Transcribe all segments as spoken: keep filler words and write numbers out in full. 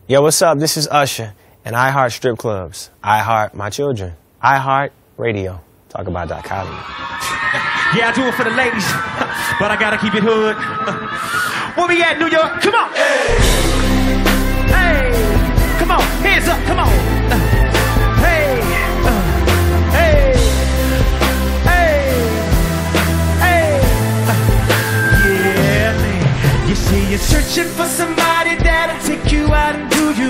Yo, what's up? This is Usher, and I heart strip clubs. I heart my children. I heart radio. Talk about dichotomy. Yeah, I do it for the ladies, but I gotta keep it hood. Where we at, New York? Come on! Hey! Hey! Come on, hands up, come on! Uh, hey! Uh, hey! Hey! Hey! Uh, yeah, man. You see, you're searching for somebody that'll take you out and do you.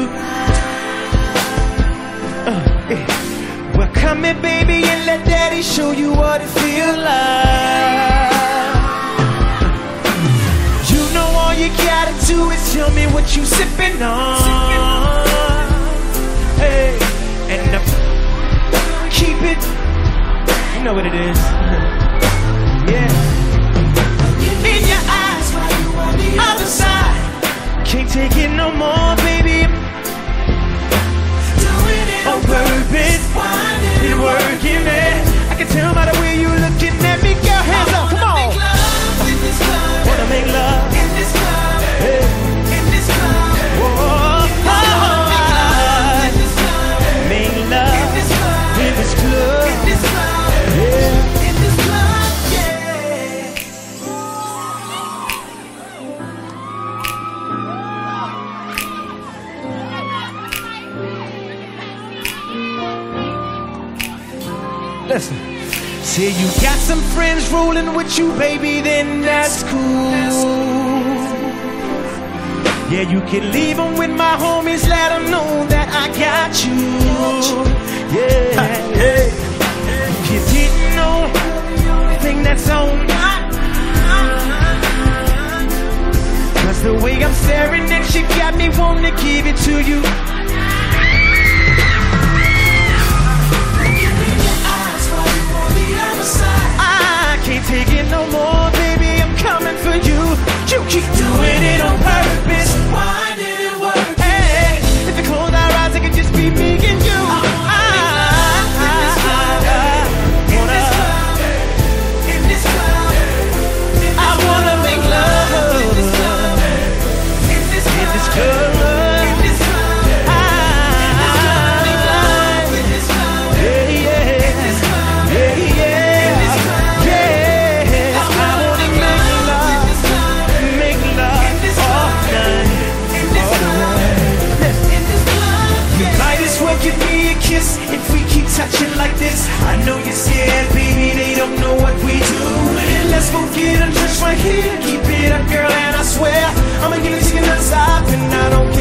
Uh, yeah. Well, come here, baby, and let daddy show you what it feels like. You know all you gotta do is tell me what you sipping on. Hey, and uh, keep it. You know what it is. Yeah. In your eyes, other side. Can't take it no more, baby. On purpose, and working it. I can tell by the way you looking at me, girl. Hands up, come on. Wanna make love in this club, hey. In this club. Whoa, oh, in this club, make love in this club, in this club, in this club, yeah. In this club, yeah. Listen, say you got some friends rolling with you, baby, then that's cool. Yeah, you can leave them with my homies, let them know that I got you. Yeah, hey. If you didn't know, think that's on. Cause the way I'm staring at you got me wanting to give it to you. Can't take it no more, baby, I'm coming for you. You keep doing it on purpose. Why did it work? Hey, if you close our eyes, it could just be me and you. I wanna make love in this club. In this club. Give me a kiss if we keep touching like this. I know you're scared, baby, they don't know what we do. Let's go get undressed right here. Keep it up, girl, and I swear I'ma give it to you non-stop, and I don't